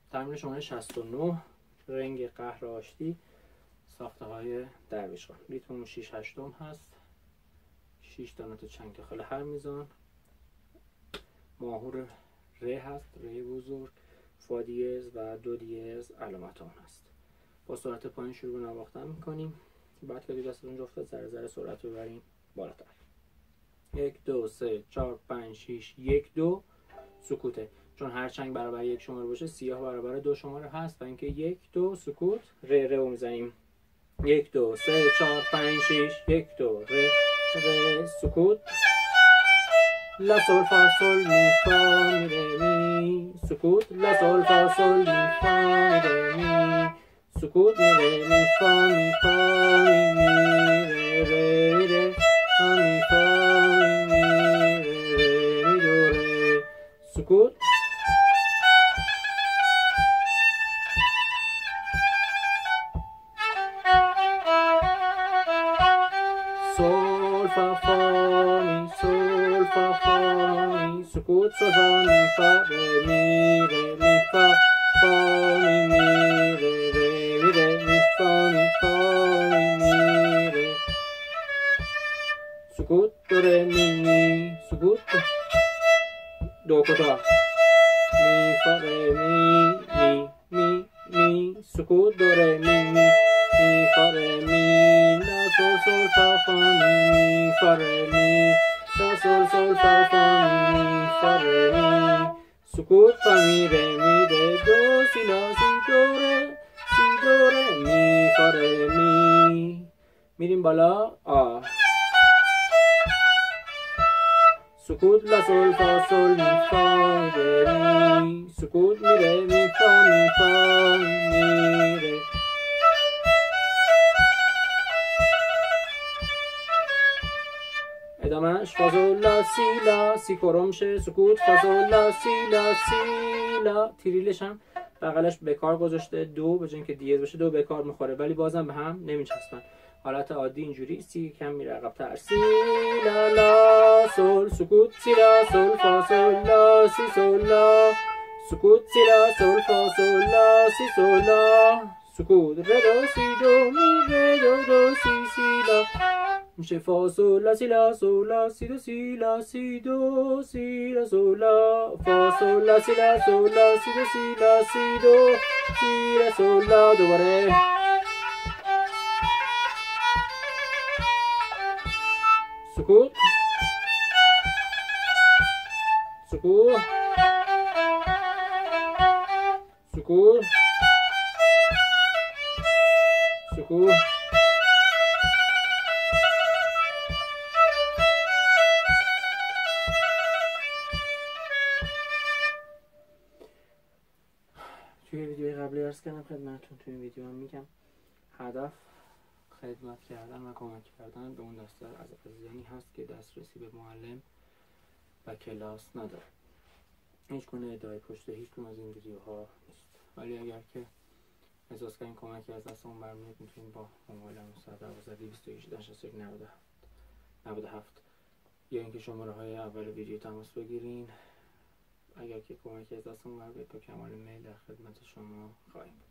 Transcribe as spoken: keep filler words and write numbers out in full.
تمرین شماره شصت و نه، رنگ قهر آشتی، ساخته های درویشخان. ریتممون شش هشتم هست، شش تا نوت چنگ داخل هر میزان. ماهور ره هست، ره بزرگ، فا دیز و دو دیز علامت آن هست. با سرعت پایین شروع به نواختن میکنیم. بعد که دیگه دستتون جفته ذره ذره سرعت ببرین بالاتر. یک دو سه چهار پنج شش یک دو سکوته، چون هر چنگ برابر یک شماره باشه سیاه برابر دو شماره هست و اینکه یک دو سکوت. ره ره رو میزنیم. یک دو سه چهار پنج شش یک دو ره ره سکوت. لا سول فا سول می فا می ره می سکوت. لا سول فا سول می فا می ره می سکوت. می ره می فا می فا می می ره ره ره فا می فا می می ره ره می دو ره سکوت. سول فا فا می سول فا فا می سکوت. سول فا می فا ره می ره می فا فا می می ره ره می ره می فا می فا می می ره سکوت. دو ره می می سکوت. دو کوتاه می فا ره می می می می سکوت. دو ره می می می فا ره می لا سول سول فا فا می می فا ره می لا سول سول فا فا می می فا ره می سکوت. فا می ره می ره دو سی لا سی دو ره سی دو ره می فا ره می. میریم بالا. آ سکوت. لا سول فا سول می فا می ره می سکوت. می ره می فا می فا می ره ادامهش. فا سول لا سی لا سی کرم شه سکوت. فا سول لا سی لا سی لا. تریلش هم بغلش به کار گذاشته، دو به جای اینکه دیز باشه دو به کار میخوره ولی بازم به هم نمیچسبن. حالت عادی اینجوری. سی کم میره عقب‌تر. سی لا لا سول سکوت. سی لا سول فا سول لا سی سول لا سکوت. سی لا سول فا سول لا سی سول لا سکوت. ره دو سی دو می ره دو دو سی سی لا میشه. فا سول لا سی لا سول لا سی دو سی لا سی دو سی لا سول لا فا سول لا سی لا سول لا سی دو سی لا سی دو سی لا سول لا. دوباره سکوت سکوت سکوت سکوت. توی ویدیوی قبلی عرض کردم خدمتتون، توی این ویدیو هم میگم هدف خدمت کردن و کمک کردن به اون دسته از عزیزانی هست که دسترسی به معلم و کلاس نداره. هیچ گونه ادعای پشت هیچ کدوم از این ویدیوها نیست، ولی اگر که احساس کردین کمکی از دستمون برمیاد میتونید با موبایلمون صد و دوازده دویست و هجده شصت و یک نود و هفت یا اینکه شماره های اول ویدیو تماس بگیرین. اگر که کمکی از دستمون برمیاد با کمال میل در خدمت شما خواهیم بود.